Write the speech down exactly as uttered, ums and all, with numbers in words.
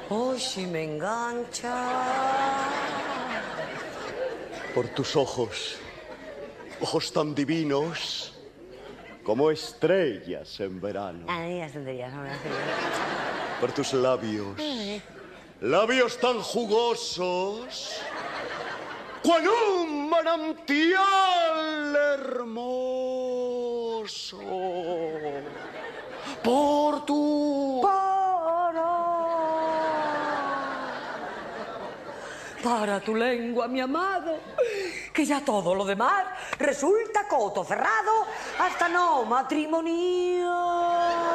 Hoy si me engancha. Por tus ojos, ojos tan divinos como estrellas en verano. Ah, digas tonterías, no me hace bien. Por tus labios, labios tan jugosos, cual un manantial hermoso. Por tu... Para tu lengua, mi amado, que ya todo lo demás resulta coto cerrado hasta no matrimonio.